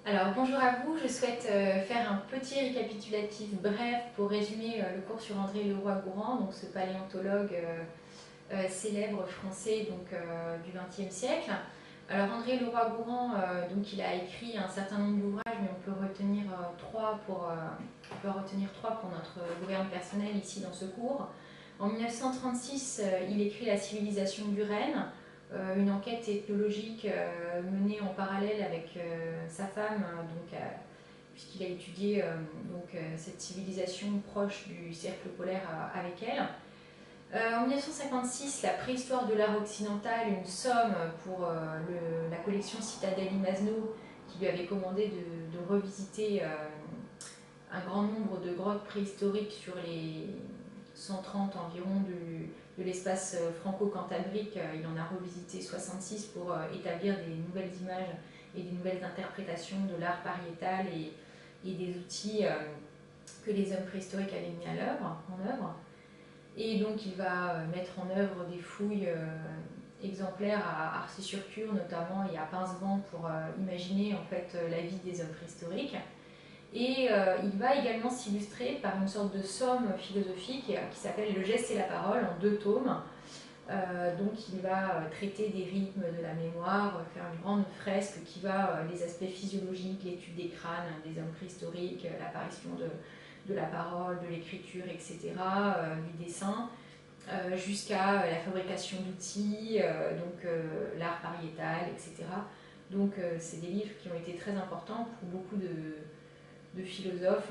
Alors bonjour à vous, je souhaite faire un petit récapitulatif bref pour résumer le cours sur André Leroi-Gourhan, donc ce paléontologue célèbre français du XXe siècle. Alors André Leroi-Gourhan, donc il a écrit un certain nombre d'ouvrages, mais on peut retenir trois pour notre gouverne personnelle ici dans ce cours. En 1936, il écrit La civilisation du renne, une enquête ethnologique menée en parallèle avec sa femme, puisqu'il a étudié cette civilisation proche du cercle polaire avec elle. En 1956, La préhistoire de l'art occidental, une somme pour la collection Citadelle Masno, qui lui avait commandé de revisiter un grand nombre de grottes préhistoriques sur les 130 environ de l'espace franco-cantabrique. Il en a revisité 66 pour établir des nouvelles images et des nouvelles interprétations de l'art pariétal et des outils que les hommes préhistoriques avaient mis en œuvre. Et donc il va mettre en œuvre des fouilles exemplaires à Arcy-sur-Cure notamment et à Pincevent pour imaginer en fait la vie des hommes préhistoriques. Et il va également s'illustrer par une sorte de somme philosophique qui s'appelle Le geste et la parole en 2 tomes. Donc il va traiter des rythmes de la mémoire, faire une grande fresque qui va les aspects physiologiques, l'étude des crânes des hommes préhistoriques, l'apparition de la parole, de l'écriture, etc., du dessin, jusqu'à la fabrication d'outils, l'art pariétal, etc. Donc c'est des livres qui ont été très importants pour beaucoup de philosophes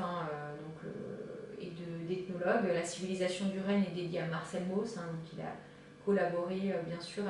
et d'ethnologues. La civilisation du renne est dédiée à Marcel Mauss, donc il a collaboré bien sûr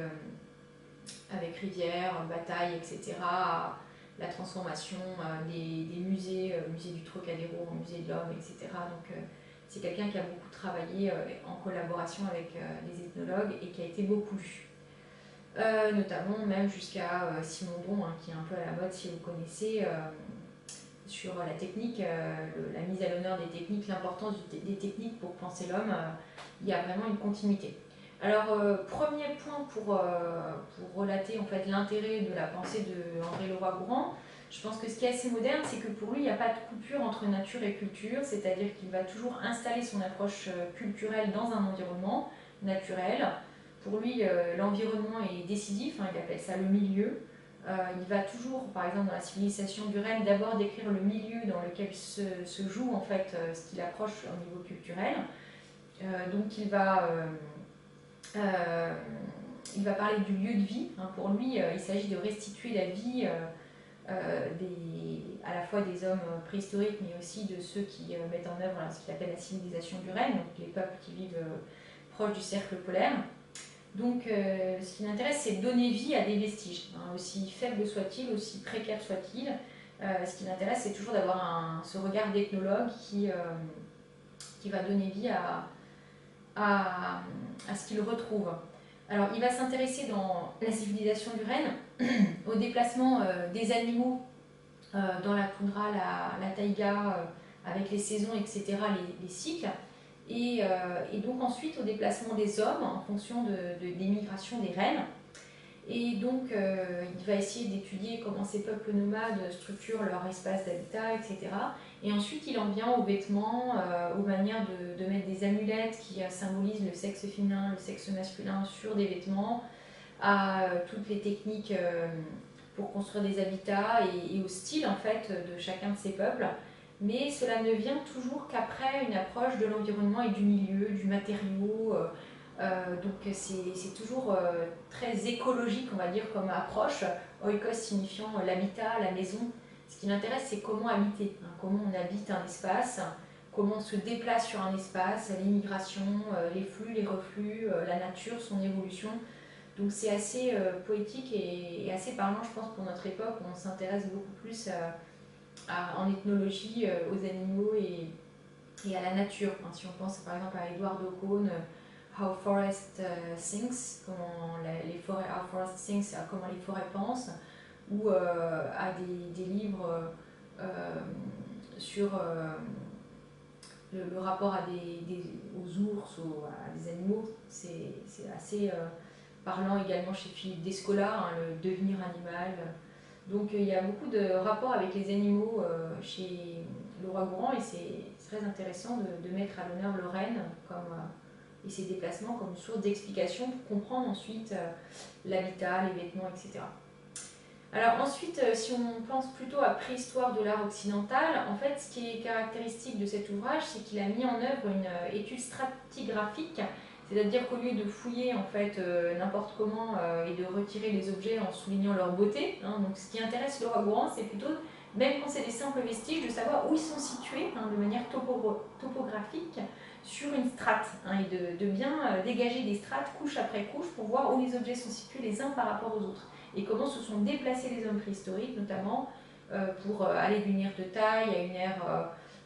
avec Rivière, Bataille, etc., la transformation des musées, musée du Trocadéro en musée de l'homme, etc. Donc c'est quelqu'un qui a beaucoup travaillé en collaboration avec les ethnologues et qui a été beaucoup lu. Notamment même jusqu'à Simondon, qui est un peu à la mode si vous connaissez, sur la technique, la mise à l'honneur des techniques, l'importance des techniques pour penser l'homme. Il y a vraiment une continuité. Alors, premier point pour relater en fait, l'intérêt de la pensée de André Leroi-Gourhan, je pense que ce qui est assez moderne, c'est que pour lui, il n'y a pas de coupure entre nature et culture, c'est-à-dire qu'il va toujours installer son approche culturelle dans un environnement naturel. Pour lui, l'environnement est décisif, il appelle ça le milieu. Il va toujours, par exemple dans la civilisation du renne, d'abord décrire le milieu dans lequel se joue en fait ce qu'il approche au niveau culturel. Donc il va parler du lieu de vie. Pour lui, il s'agit de restituer la vie à la fois des hommes préhistoriques, mais aussi de ceux qui mettent en œuvre ce qu'il appelle la civilisation du renne, donc les peuples qui vivent proches du cercle polaire. Donc ce qui m'intéresse, c'est de donner vie à des vestiges, aussi faibles soient-ils, aussi précaires soient-ils. Ce qui m'intéresse, c'est toujours d'avoir ce regard d'ethnologue qui va donner vie à ce qu'il retrouve. Alors, il va s'intéresser dans la civilisation du renne au déplacement des animaux dans la toundra, la taïga, avec les saisons, etc., les cycles. Et donc ensuite au déplacement des hommes en fonction des migrations des rennes. Et donc il va essayer d'étudier comment ces peuples nomades structurent leur espace d'habitat, etc. Et ensuite il en vient aux vêtements, aux manières de mettre des amulettes qui symbolisent le sexe féminin, le sexe masculin sur des vêtements, à toutes les techniques pour construire des habitats et au style en fait de chacun de ces peuples. Mais cela ne vient toujours qu'après une approche de l'environnement et du milieu, du matériau. Donc c'est toujours très écologique, on va dire, comme approche. Oikos signifiant l'habitat, la maison. Ce qui m'intéresse, c'est comment habiter, comment on habite un espace, comment on se déplace sur un espace, l'immigration, les flux, les reflux, la nature, son évolution. Donc c'est assez poétique et assez parlant, je pense, pour notre époque, où on s'intéresse beaucoup plus en ethnologie aux animaux et à la nature. Si on pense par exemple à Edward Ocon, How Forest Thinks, How Forest Thinks, comment les forêts pensent, ou à des livres sur le rapport aux ours, à des animaux. C'est assez parlant également chez Philippe Descola, le devenir animal. Donc il y a beaucoup de rapports avec les animaux chez Louroy-Gourhan, et c'est très intéressant de mettre à l'honneur le renne et ses déplacements comme source d'explication pour comprendre ensuite l'habitat, les vêtements, etc. Alors ensuite, si on pense plutôt à préhistoire de l'art occidental, en fait, ce qui est caractéristique de cet ouvrage, c'est qu'il a mis en œuvre une étude stratigraphique, c'est-à-dire qu'au lieu de fouiller en fait n'importe comment et de retirer les objets en soulignant leur beauté, hein, donc ce qui intéresse Louroy-Gourhan, c'est plutôt, même quand c'est des simples vestiges, de savoir où ils sont situés hein, de manière topographique sur une strate, hein, et de bien dégager des strates couche après couche pour voir où les objets sont situés les uns par rapport aux autres et comment se sont déplacés les hommes préhistoriques, notamment pour aller d'une ère de taille à une ère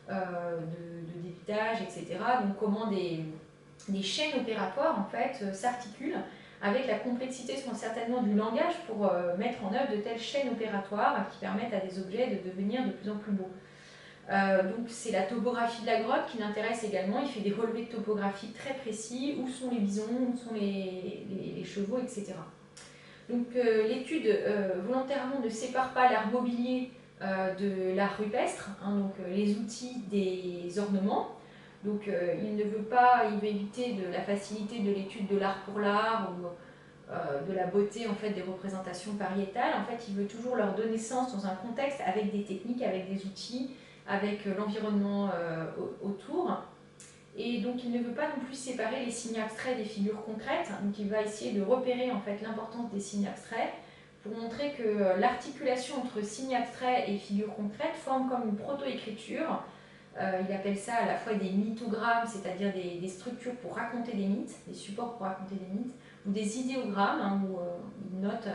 de débitage, etc. Donc comment des chaînes opératoires en fait s'articulent avec la complexité certainement du langage pour mettre en œuvre de telles chaînes opératoires qui permettent à des objets de devenir de plus en plus beaux. Donc c'est la topographie de la grotte qui l'intéresse également. Il fait des relevés topographiques très précis, où sont les bisons, où sont les chevaux, etc. Donc l'étude volontairement ne sépare pas l'art mobilier de l'art rupestre, hein, donc les outils des ornements. Donc il veut éviter la facilité de l'étude de l'art pour l'art ou de la beauté en fait des représentations pariétales. En fait, il veut toujours leur donner sens dans un contexte avec des techniques, avec des outils, avec l'environnement autour. Et donc il ne veut pas non plus séparer les signes abstraits des figures concrètes, donc il va essayer de repérer en fait l'importance des signes abstraits pour montrer que l'articulation entre signes abstraits et figures concrètes forme comme une proto-écriture. Il appelle ça à la fois des mythogrammes, c'est-à-dire des structures pour raconter des mythes, des supports pour raconter des mythes, ou des idéogrammes, hein, où il note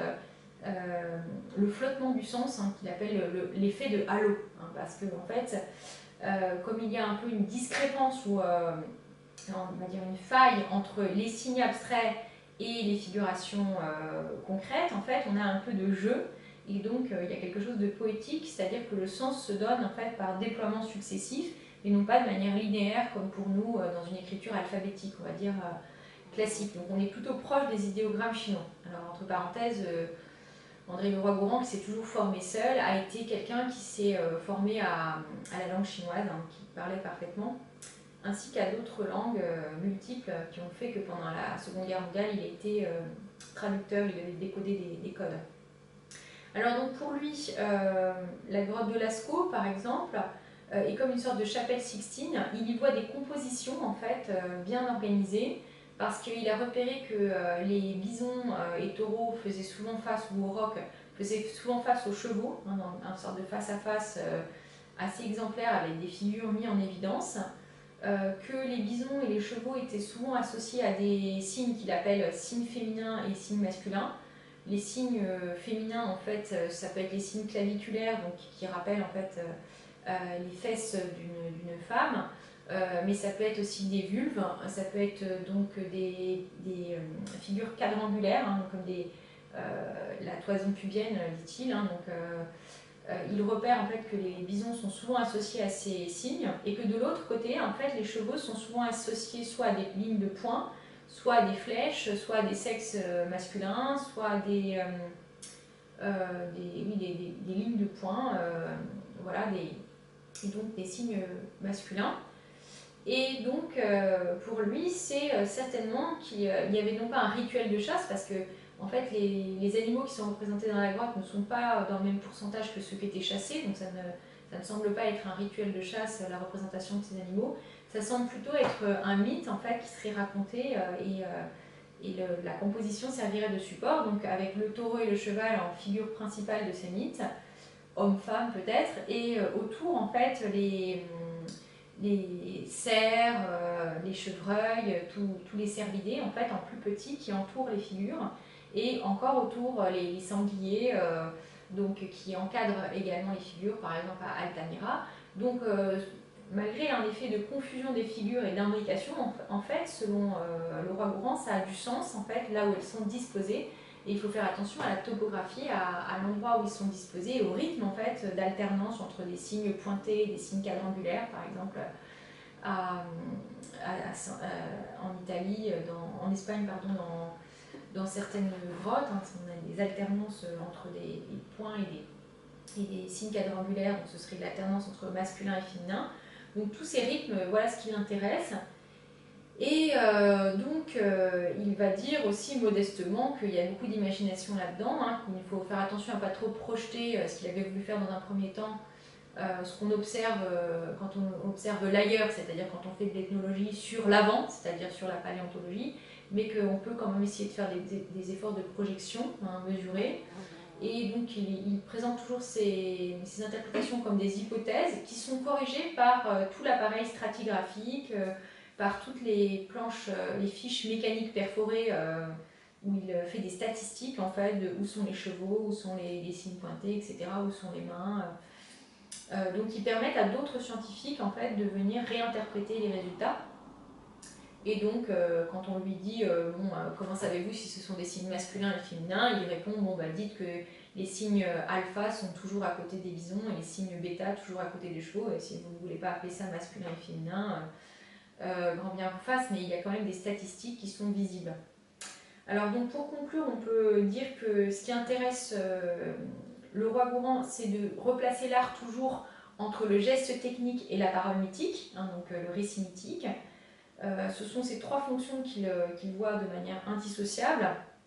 le flottement du sens, hein, qu'il appelle l'effet de halo, hein, parce que en fait, comme il y a un peu une discrépance ou on va dire une faille entre les signes abstraits et les figurations concrètes, en fait, on a un peu de jeu. Et donc, il y a quelque chose de poétique, c'est-à-dire que le sens se donne en fait par déploiement successif, et non pas de manière linéaire comme pour nous dans une écriture alphabétique, on va dire classique. Donc, on est plutôt proche des idéogrammes chinois. Alors, entre parenthèses, André Louroy-Gourhan, qui s'est toujours formé seul, a été quelqu'un qui s'est formé à la langue chinoise, hein, qui parlait parfaitement, ainsi qu'à d'autres langues multiples qui ont fait que pendant la Seconde Guerre mondiale, il a été traducteur, il avait décodé des codes. Alors donc pour lui, la grotte de Lascaux, par exemple, est comme une sorte de chapelle Sixtine. Il y voit des compositions en fait bien organisées, parce qu'il a repéré que les bisons et taureaux faisaient souvent face, ou aurochs faisaient souvent face aux chevaux, hein, dans une sorte de face-à-face assez exemplaire avec des figures mises en évidence, que les bisons et les chevaux étaient souvent associés à des signes qu'il appelle signes féminins et signes masculins. Les signes féminins, en fait, ça peut être les signes claviculaires, donc, qui rappellent en fait les fesses d'une femme, mais ça peut être aussi des vulves, ça peut être donc des figures quadrangulaires, hein, comme la toison pubienne, dit-il. Hein, donc, il repère en fait que les bisons sont souvent associés à ces signes, et que de l'autre côté, en fait, les chevaux sont souvent associés soit à des lignes de points, soit à des flèches, soit à des sexes masculins, soit à des lignes de points, voilà, et donc des signes masculins. Et donc, pour lui, c'est certainement qu'il y avait non pas un rituel de chasse, parce que en fait, les animaux qui sont représentés dans la grotte ne sont pas dans le même pourcentage que ceux qui étaient chassés, donc ça ne semble pas être un rituel de chasse, la représentation de ces animaux. Ça semble plutôt être un mythe en fait, qui serait raconté et la composition servirait de support, donc avec le taureau et le cheval en figure principale de ces mythes, homme-femme peut-être, et autour en fait les cerfs, les chevreuils, tous les cervidés en fait en plus petits qui entourent les figures, et encore autour les sangliers donc, qui encadrent également les figures, par exemple à Altamira. Donc malgré un effet de confusion des figures et d'imbrication, en fait, selon Louroy-Gourhan, ça a du sens en fait là où elles sont disposées. Et il faut faire attention à la topographie, à l'endroit où ils sont disposés, et au rythme en fait d'alternance entre des signes pointés et des signes quadrangulaires, par exemple en Italie, en Espagne, pardon, dans certaines grottes, hein, on a des alternances entre des points et des signes quadrangulaires, donc ce serait l'alternance entre masculin et féminin. Donc tous ces rythmes, voilà ce qui l'intéresse. Et il va dire aussi modestement qu'il y a beaucoup d'imagination là-dedans, hein, qu'il faut faire attention à ne pas trop projeter ce qu'il avait voulu faire dans un premier temps, ce qu'on observe quand on observe l'ailleurs, c'est-à-dire quand on fait de l'ethnologie sur l'avant, c'est-à-dire sur la paléontologie, mais qu'on peut quand même essayer de faire des efforts de projection mesurés. Et donc il présente toujours ces interprétations comme des hypothèses qui sont corrigées par tout l'appareil stratigraphique, par toutes les planches, les fiches mécaniques perforées où il fait des statistiques en fait de où sont les chevaux, où sont les signes pointés, etc., où sont les mains. Donc ils permettent à d'autres scientifiques en fait de venir réinterpréter les résultats. Et donc, quand on lui dit comment savez-vous si ce sont des signes masculins et féminins, il répond dites que les signes alpha sont toujours à côté des bisons et les signes bêta toujours à côté des chevaux. Et si vous ne voulez pas appeler ça masculin et féminin, grand bien vous fasse, mais il y a quand même des statistiques qui sont visibles. Alors, donc, pour conclure, on peut dire que ce qui intéresse le Roi-Gourhan, c'est de replacer l'art toujours entre le geste technique et la parole mythique, donc le récit mythique. Ce sont ces trois fonctions qu'il voit de manière indissociable.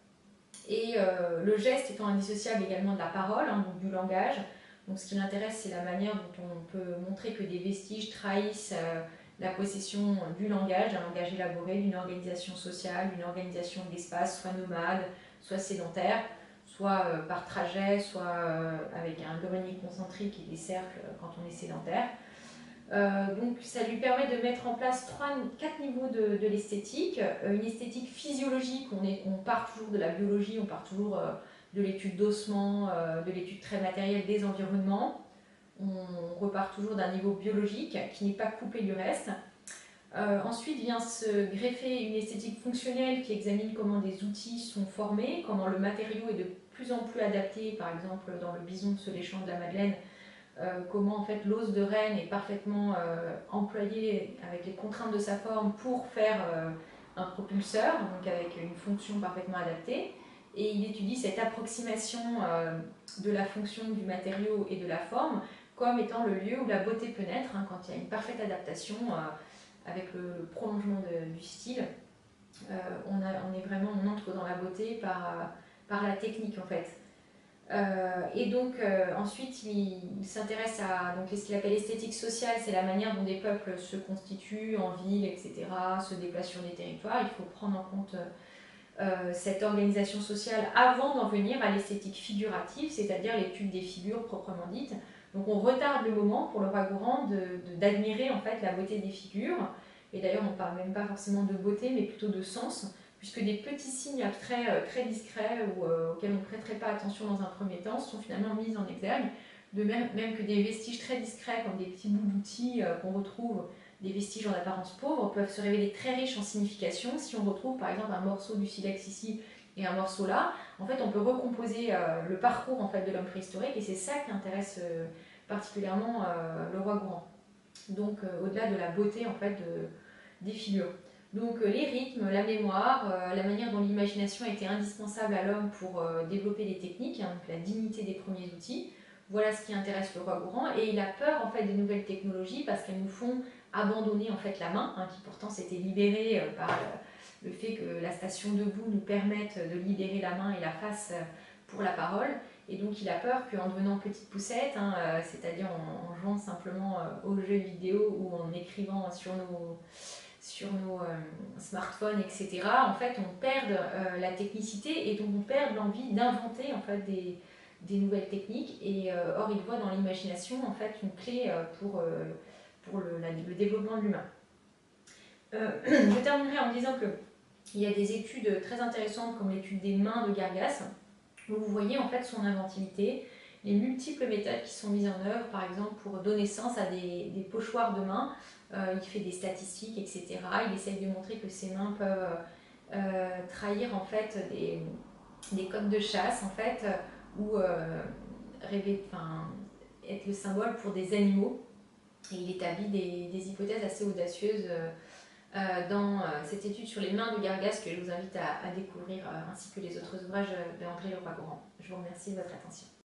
Et le geste étant indissociable également de la parole, donc du langage. Donc ce qui l'intéresse, c'est la manière dont on peut montrer que des vestiges trahissent la possession du langage, d'un langage élaboré, d'une organisation sociale, d'une organisation de l'espace, soit nomade, soit sédentaire, soit par trajet, soit avec un grenier concentrique et des cercles quand on est sédentaire. Donc ça lui permet de mettre en place 4 niveaux de l'esthétique. Une esthétique physiologique, on part toujours de la biologie, on part toujours de l'étude d'ossement, de l'étude très matérielle des environnements. On repart toujours d'un niveau biologique qui n'est pas coupé du reste. Ensuite vient se greffer une esthétique fonctionnelle qui examine comment des outils sont formés, comment le matériau est de plus en plus adapté, par exemple dans le bison de Soléchan de la Madeleine, comment en fait l'os de renne est parfaitement employé avec les contraintes de sa forme pour faire un propulseur, donc avec une fonction parfaitement adaptée. Et il étudie cette approximation de la fonction du matériau et de la forme comme étant le lieu où la beauté peut naître, quand il y a une parfaite adaptation avec le prolongement du style. On entre dans la beauté par la technique en fait. Et donc ensuite il s'intéresse à ce qu'il appelle l'esthétique sociale, c'est la manière dont des peuples se constituent en ville, etc., se déplacent sur des territoires. Il faut prendre en compte cette organisation sociale avant d'en venir à l'esthétique figurative, c'est-à-dire l'étude des figures proprement dites. Donc on retarde le moment pour le Roi-Gourhan d'admirer en fait la beauté des figures. Et d'ailleurs on ne parle même pas forcément de beauté, mais plutôt de sens, puisque des petits signes abstraits très discrets ou auxquels on ne prêterait pas attention dans un premier temps sont finalement mis en exergue, de même que des vestiges très discrets comme des petits bouts d'outils qu'on retrouve, des vestiges en apparence pauvres, peuvent se révéler très riches en signification. Si on retrouve par exemple un morceau du silex ici et un morceau là, en fait on peut recomposer le parcours en fait, de l'homme préhistorique, et c'est ça qui intéresse particulièrement le Roi-Gourhan. Donc au-delà de la beauté en fait des figures. Donc les rythmes, la mémoire, la manière dont l'imagination a été indispensable à l'homme pour développer les techniques, donc la dignité des premiers outils, voilà ce qui intéresse le Roi-Gourhan. Et il a peur en fait des nouvelles technologies parce qu'elles nous font abandonner en fait la main, qui pourtant s'était libérée par le fait que la station debout nous permette de libérer la main et la face pour la parole. Et donc il a peur qu'en devenant petite poussette, c'est-à-dire en jouant simplement aux jeux vidéo ou en écrivant sur nos smartphones, etc., en fait, on perd la technicité et donc on perd l'envie d'inventer en fait, des nouvelles techniques. Et or, il voit dans l'imagination en fait, une clé pour le développement de l'humain. Je terminerai en disant qu'il y a des études très intéressantes comme l'étude des mains de Gargas, où vous voyez en fait son inventivité, les multiples méthodes qui sont mises en œuvre, par exemple pour donner sens à des pochoirs de mains. Il fait des statistiques, etc. Il essaye de montrer que ses mains peuvent trahir en fait des codes de chasse en fait, ou être le symbole pour des animaux. Et il établit des hypothèses assez audacieuses dans cette étude sur les mains de Gargas que je vous invite à découvrir, ainsi que les autres ouvrages d'André Le Roi-Gourhan. Je vous remercie de votre attention.